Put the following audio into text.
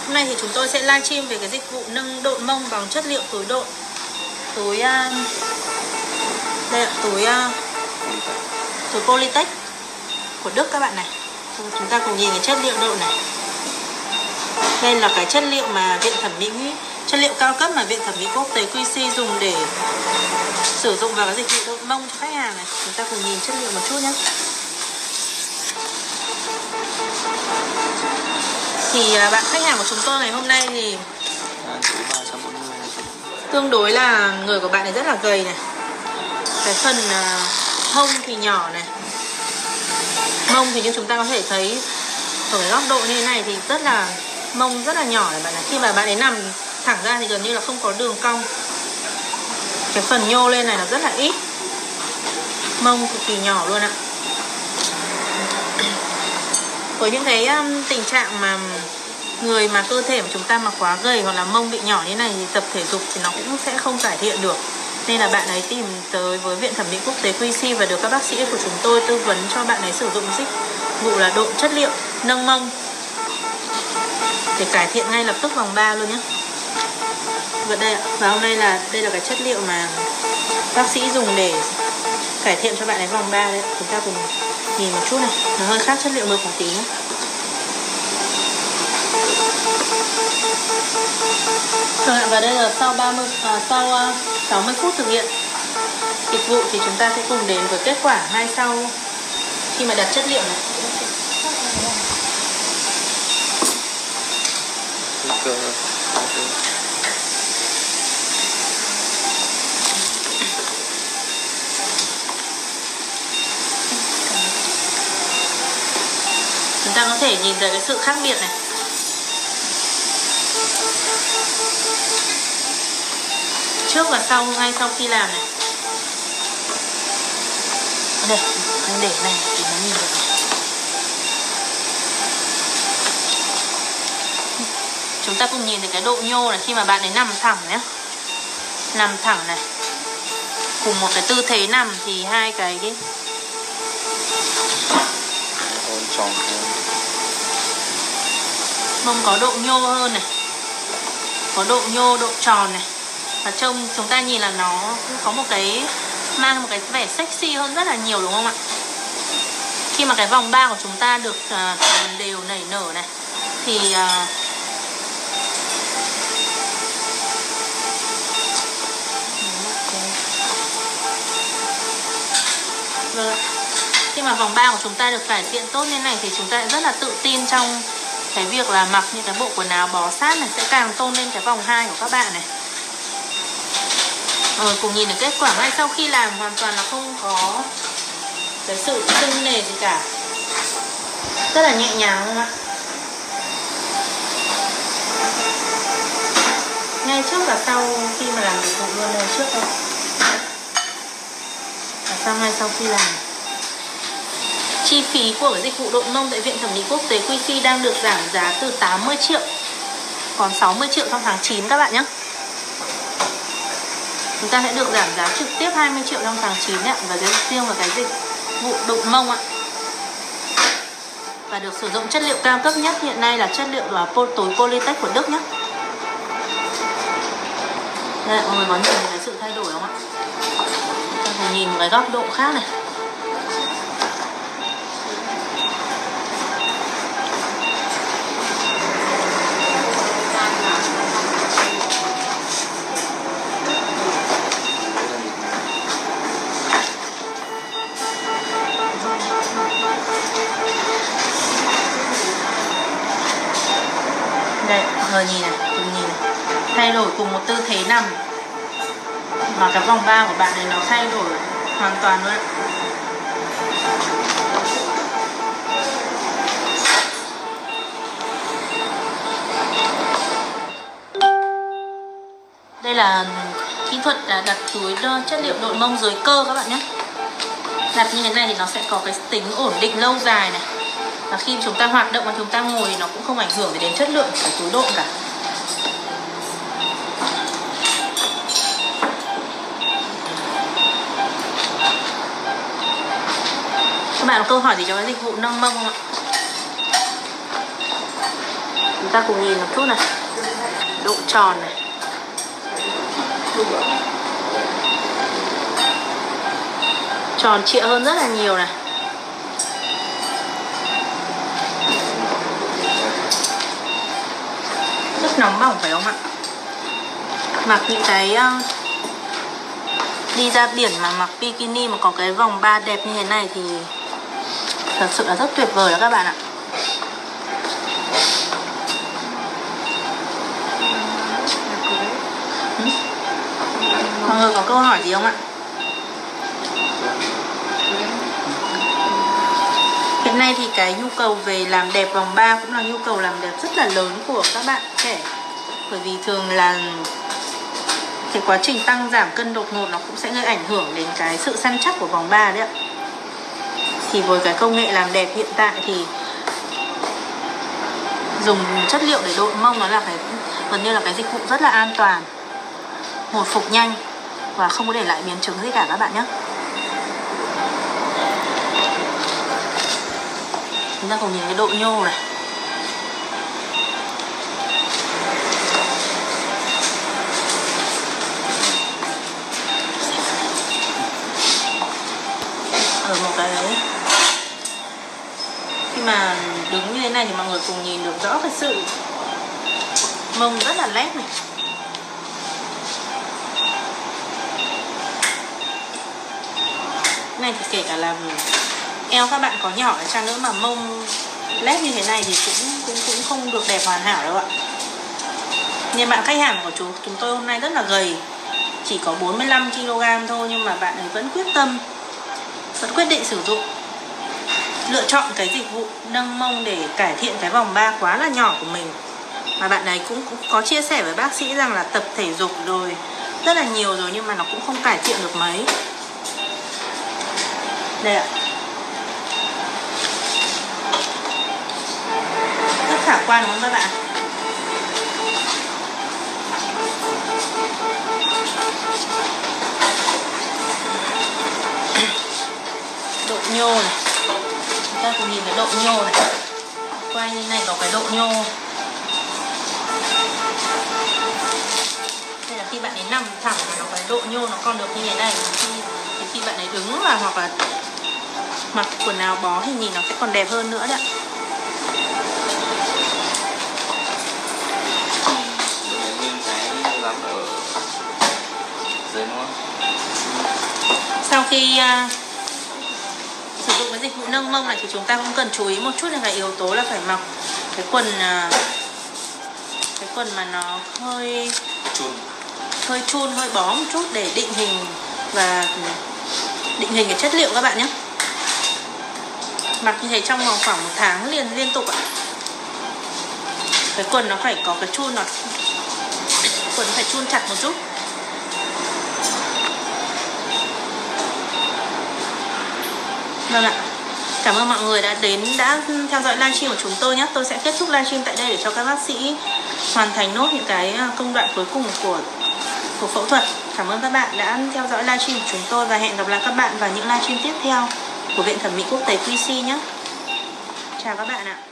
Hôm nay thì chúng tôi sẽ livestream về cái dịch vụ nâng độn mông bằng chất liệu túi độn. Túi đây ạ, túi Polytech của Đức các bạn này. Chúng ta cùng nhìn cái chất liệu độn này. Đây là cái chất liệu mà Viện Thẩm mỹ, chất liệu cao cấp mà Viện Thẩm mỹ Quốc tế QC dùng để sử dụng vào cái dịch vụ độn mông cho khách hàng này. Chúng ta cùng nhìn chất liệu một chút nhé. Thì bạn khách hàng của chúng tôi ngày hôm nay thì tương đối là người của bạn này rất là gầy này. Cái phần hông thì nhỏ này, mông thì như chúng ta có thể thấy ở cái góc độ như thế này thì rất là mông rất là nhỏ này bạn này. Khi mà bạn ấy nằm thẳng ra thì gần như là không có đường cong. Cái phần nhô lên này là rất là ít, mông cực kỳ nhỏ luôn ạ. Với những cái tình trạng mà người mà cơ thể của chúng ta mà quá gầy hoặc là mông bị nhỏ như này thì tập thể dục thì nó cũng sẽ không cải thiện được. Nên là bạn ấy tìm tới với Viện Thẩm mỹ Quốc tế QC và được các bác sĩ của chúng tôi tư vấn cho bạn ấy sử dụng dịch vụ là độn chất liệu nâng mông để cải thiện ngay lập tức vòng 3 luôn nhé. Và hôm nay đây là cái chất liệu mà bác sĩ dùng để cải thiện cho bạn ấy vòng 3 đấy. Chúng ta cùng nhìn một chút này, nó hơi khác chất liệu mực một tí nhé. Và đây là sau 60 phút thực hiện dịch vụ thì chúng ta sẽ cùng đến với kết quả ngay sau khi mà đặt chất liệu này. Chúng ta có thể nhìn thấy cái sự khác biệt này. Trước và sau, ngay sau khi làm này. Đây, anh để này thì nó nhìn được. Chúng ta cùng nhìn thấy cái độ nhô này khi mà bạn ấy nằm thẳng nhé. Nằm thẳng này. Cùng một cái tư thế nằm thì hai cái mông có độ nhô hơn này. Có độ nhô, độ tròn này. Và trông chúng ta nhìn là nó có một cái mang một cái vẻ sexy hơn rất là nhiều đúng không ạ? Khi mà cái vòng 3 của chúng ta được tròn đều nảy nở này thì khi mà vòng 3 của chúng ta được cải thiện tốt như này thì chúng ta rất là tự tin trong cái việc là mặc những cái bộ quần áo bó sát này, sẽ càng tôn lên cái vòng 2 của các bạn này. Cùng nhìn được kết quả ngay sau khi làm, hoàn toàn là không có cái sự sưng nề gì cả, rất là nhẹ nhàng không ạ? Ngay trước và sau khi mà làm dịch vụ luôn này, trước thôi và sau ngay sau khi làm. Chi phí của cái dịch vụ độn mông tại Viện Thẩm mỹ Quốc tế QC đang được giảm giá từ 80 triệu còn 60 triệu trong tháng 9 các bạn nhé. Chúng ta sẽ được giảm giá trực tiếp 20 triệu trong tháng 9 ạ. Và riêng vào cái dịch vụ độn mông ạ. Và được sử dụng chất liệu cao cấp nhất hiện nay là chất liệu là túi Polytech của Đức nhé. Đây, mọi người có nhìn cái sự thay đổi không ạ? Chúng ta cùng nhìn một cái góc độ khác này. Đây, mọi người nhìn này, cùng nhìn này. Thay đổi cùng một tư thế nằm mà cái vòng 3 của bạn này nó thay đổi hoàn toàn luôn. Đây là kỹ thuật đặt túi chất liệu độn mông dưới cơ các bạn nhé. Đặt như thế này thì nó sẽ có cái tính ổn định lâu dài này. Và khi chúng ta hoạt động và chúng ta ngồi thì nó cũng không ảnh hưởng đến chất lượng của túi độn cả. Các bạn có câu hỏi gì cho cái dịch vụ nâng mông không ạ? Chúng ta cùng nhìn một chút này, độ tròn này, tròn trịa hơn rất là nhiều này. Rất nóng bỏng phải không ạ? Mặc những cái đi ra biển mà mặc bikini mà có cái vòng ba đẹp như thế này thì thật sự là rất tuyệt vời đó các bạn ạ. Mọi người có câu hỏi gì không ạ? Hiện nay thì cái nhu cầu về làm đẹp vòng 3 cũng là nhu cầu làm đẹp rất là lớn của các bạn trẻ. Bởi vì thường là cái quá trình tăng giảm cân đột ngột nó cũng sẽ gây ảnh hưởng đến cái sự săn chắc của vòng 3 đấy ạ. Thì với cái công nghệ làm đẹp hiện tại thì dùng chất liệu để đội mông nó là cái gần như là cái dịch vụ rất là an toàn, hồi phục nhanh và không có để lại biến chứng gì cả các bạn nhé. Chúng ta cùng nhìn cái độ nhô này. Ở một cái đấy, khi mà đứng như thế này thì mọi người cùng nhìn được rõ cái sự mông rất là lép này. Này thì kể cả là eo các bạn có nhỏ chăng nữa mà mông lép như thế này thì cũng không được đẹp hoàn hảo đâu ạ. Nhưng bạn khách hàng của chúng tôi hôm nay rất là gầy, chỉ có 45 kg thôi, nhưng mà bạn ấy vẫn quyết tâm, vẫn quyết định sử dụng, lựa chọn cái dịch vụ nâng mông để cải thiện cái vòng 3 quá là nhỏ của mình. Mà bạn ấy cũng có chia sẻ với bác sĩ rằng là tập thể dục rồi rất là nhiều rồi nhưng mà nó cũng không cải thiện được mấy. Đây ạ, rất khả quan đúng không các bạn? Độ nhô này, chúng ta cùng nhìn cái độ nhô này, quay như này có cái độ nhô. Đây là khi bạn ấy nằm thẳng và nó cái độ nhô nó còn được như thế này, thì khi bạn ấy đứng và hoặc là mặc quần áo bó thì nhìn nó sẽ còn đẹp hơn nữa đấy ạ. Sau khi sử dụng cái dịch vụ nâng mông này thì chúng ta cũng cần chú ý một chút là cái yếu tố là phải mặc cái quần mà nó hơi chun, hơi bó một chút để định hình và định hình cái chất liệu các bạn nhé. Mặc như thế trong vòng khoảng 1 tháng liên tục ạ. Cái quần nó phải có cái chun, quần phải chun chặt một chút. Vâng ạ. Cảm ơn mọi người đã theo dõi livestream của chúng tôi nhé. Tôi sẽ kết thúc livestream tại đây để cho các bác sĩ hoàn thành nốt những cái công đoạn cuối cùng của phẫu thuật. Cảm ơn các bạn đã theo dõi livestream của chúng tôi và hẹn gặp lại các bạn vào những livestream tiếp theo của Viện Thẩm mỹ Quốc tế QC nhé. Chào các bạn ạ.